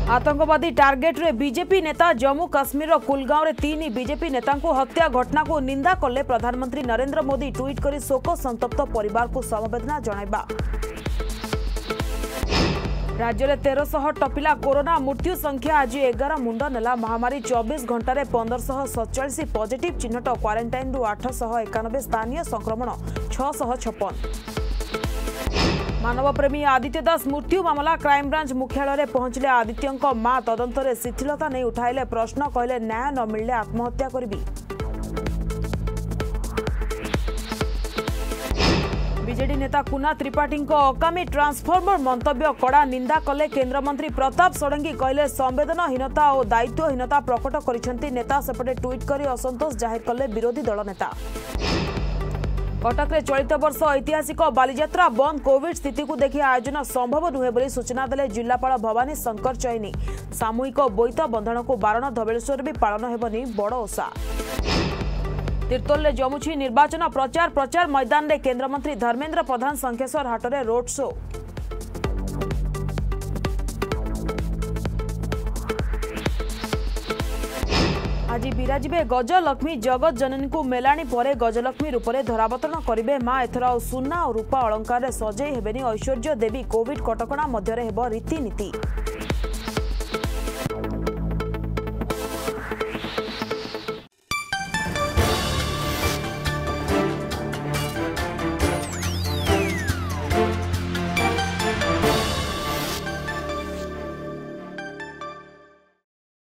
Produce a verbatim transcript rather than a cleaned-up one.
आतंकवादी टार्गेट रे बीजेपी नेता जम्मू काश्मीर कुलगांव रे तीन बीजेपी नेता को हत्या घटना को निंदा कले प्रधानमंत्री नरेंद्र मोदी ट्वीट कर शोक संतप्त परिवार को समवेदना जणाइबा। राज्य में तेरश टपिला कोरोना मृत्यु संख्या आज एगार मुंड नेला महामारी चौबीस घंटे पंद्रह सतचाश पॉजिटिव चिन्हट क्वारंटाइन रु आठश एकानबे स्थानीय संक्रमण छःश छप्पन। मानवप्रेमी आदित्य दास मृत्यु मामला क्राइमब्रांच मुख्यालय पहुंचले आदित्य मां तदंत शिथिलता नहीं उठाइले प्रश्न कहले न्याय न मिलले आत्महत्या करिबी। बीजेडी नेता कुना त्रिपाठी अकामी ट्रांसफॉर्मर मंतव्य कड़ा निंदा कले केंद्रमंत्री प्रताप षडंगी कहले संवेदनहीनता और दायित्वहीनता प्रकट करिसेंती नेता सेपटे ट्वीट कर असंतोष जाहिर कले विरोधी दल नेता। कटक रे चलित वर्ष ऐतिहासिक बालीजात्रा बंद कोविड स्थिति को देखि आयोजन संभव नुहे बोली सूचना देले जिलापाल भवानी शंकर चैनी। सामूहिक बोईत बंधन को बारण धवलेश्वर भी पालन हेबनी बड़ ओषा। तिर्तोल में जमुची निर्वाचन प्रचार प्रचार मैदान में केंद्रमंत्री धर्मेंद्र प्रधान शंखेश्वर हाटरे रोड शो। आज विराजिबे गजलक्ष्मी जगत जननी को मेलाणी परे गजलक्ष्मी रूपरे धरावतरण करिबे मां। एथर सुना और रूपा अलंकार सजई हेबेनी ऐश्वर्य देवी कोविड कटकणा मध्य हेब रीतिनीति।